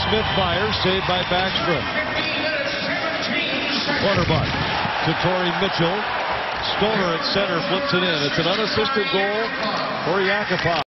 Smith fires, saved by Backstrom. Clutterbuck to Torrey Mitchell. Stoner at center flips it in. It's an unassisted goal for Yakupov.